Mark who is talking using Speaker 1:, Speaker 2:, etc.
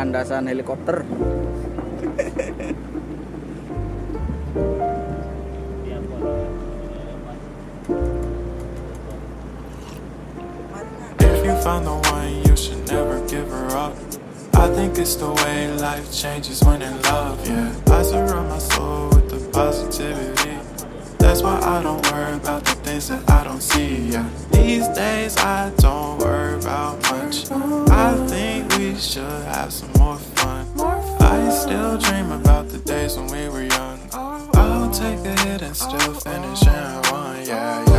Speaker 1: landasan helikopter.
Speaker 2: If you find the one, you should never give her up. I think it's the way life changes when in love, yeah. I surround my soul with the positivity. That's why I don't worry about the things that I don't see, yeah. These days I don't worry about much. I think we should have some more fun. I still dream about the days when we were young. I'll take a hit and still finish in one, yeah.